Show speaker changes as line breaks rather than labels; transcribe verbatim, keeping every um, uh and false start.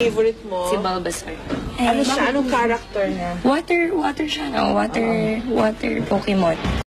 Favorite mo?
Si Bulbasaur.
Ano siya? Anong character niya?
Water, water siya, no? Water, water Pokemon.